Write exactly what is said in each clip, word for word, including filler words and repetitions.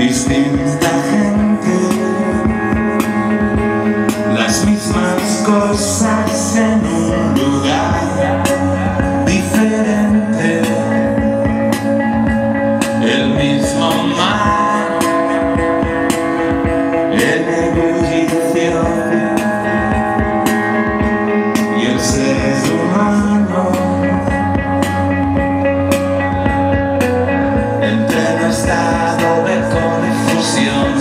distinta gente, las mismas cosas en un lugar diferente, el mismo mar en ebullición, y el ser humano en pleno estado de confusión.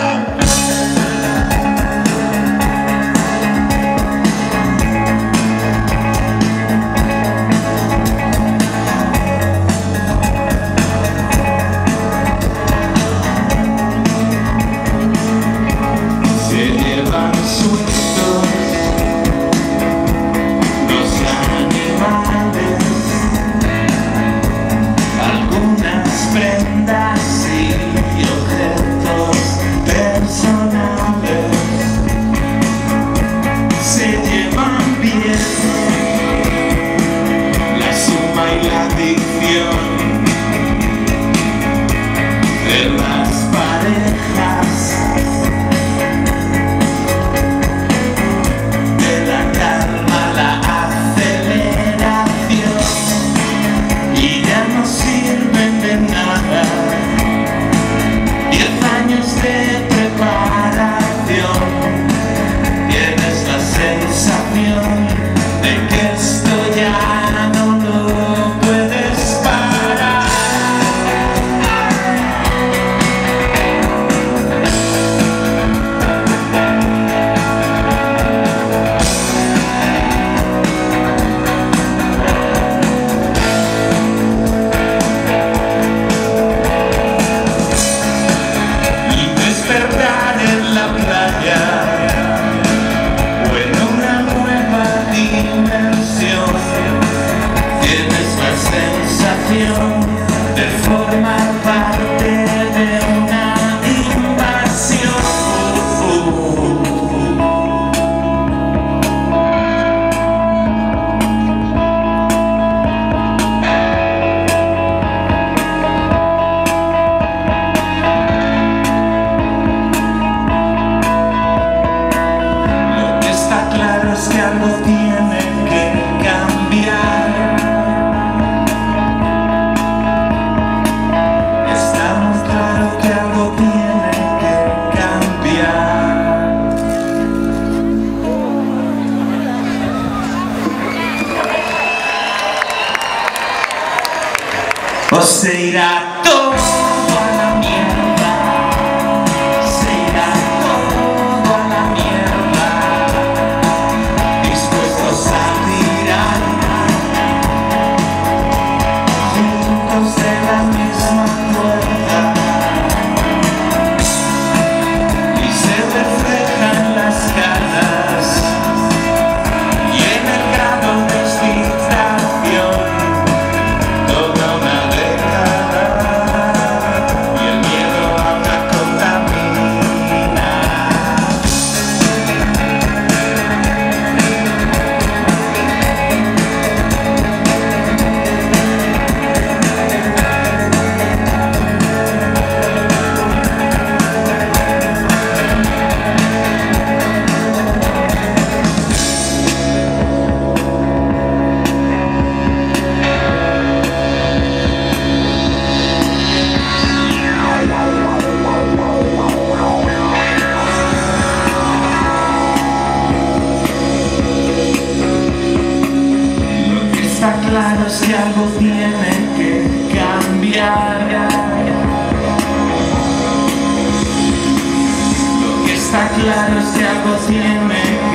De las parejas, de la calma, la aceleración, y ya no sirven de nada diez años de preparación. Tienes la sensación de que esto ya no lo puedes parar. De formar parte de una invasión. Lo que está claro es que algo tiene que cambiar. O se irá todo a la mierda, se irá todo a la mierda, dispuestos a tirar juntos de la misma cuerda, y se reflejan las caras y en el grado de excitación toda una claro es que algo tiene que cambiar. Lo que está claro es que algo tiene que